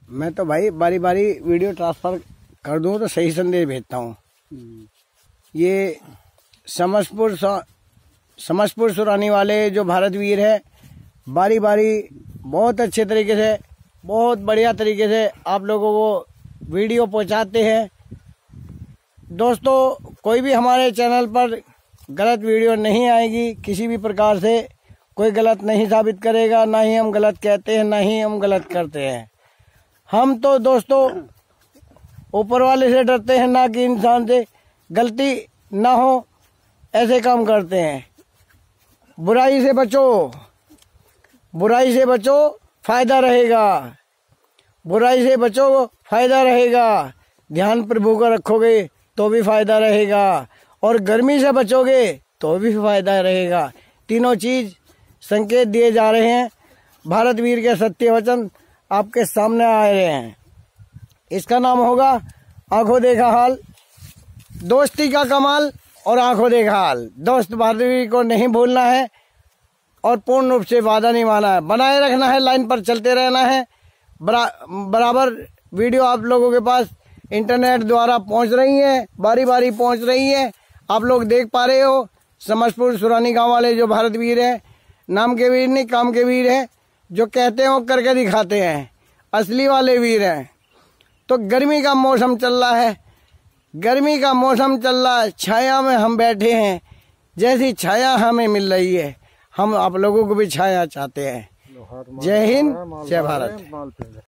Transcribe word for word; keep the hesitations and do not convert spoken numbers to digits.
मैं तो भाई बारी बारी वीडियो ट्रांसफर कर दूं तो सही संदेश भेजता हूँ। ये समसपुर समसपुर सुरानी वाले जो भारत वीर है, बारी बारी बहुत अच्छे तरीके से, बहुत बढ़िया तरीके से आप लोगों को वीडियो पहुंचाते हैं। दोस्तों, कोई भी हमारे चैनल पर गलत वीडियो नहीं आएगी, किसी भी प्रकार से कोई गलत नहीं साबित करेगा। ना ही हम गलत कहते हैं, ना ही हम गलत करते हैं। हम तो दोस्तों ऊपर वाले से डरते हैं, ना कि इंसान से। गलती ना हो ऐसे काम करते हैं। बुराई से बचो, बुराई से बचो, फायदा रहेगा। बुराई से बचो, फायदा रहेगा। ध्यान प्रभु का रखोगे तो भी फायदा रहेगा, और गर्मी से बचोगे तो भी फायदा रहेगा। तीनों चीज संकेत दिए जा रहे हैं। भारत वीर के सत्य वचन आपके सामने आ रहे हैं। इसका नाम होगा आंखों देखा हाल, दोस्ती का कमाल और आंखों देखा हाल। दोस्त भारत वीर को नहीं भूलना है और पूर्ण रूप से वादा नहीं माना है, बनाए रखना है, लाइन पर चलते रहना है। बरा, बराबर वीडियो आप लोगों के पास इंटरनेट द्वारा पहुंच रही है, बारी बारी पहुंच रही है। आप लोग देख पा रहे हो। समसपुर सुरानी गांव वाले जो भारत वीर है, नाम के वीर नहीं काम के वीर है, जो कहते हैं वो करके दिखाते हैं, असली वाले वीर हैं। तो गर्मी का मौसम चल रहा है, गर्मी का मौसम चल रहा है, छाया में हम बैठे हैं। जैसी छाया हमें मिल रही है, हम आप लोगों को भी छाया चाहते हैं। जय हिंद, जय भारत।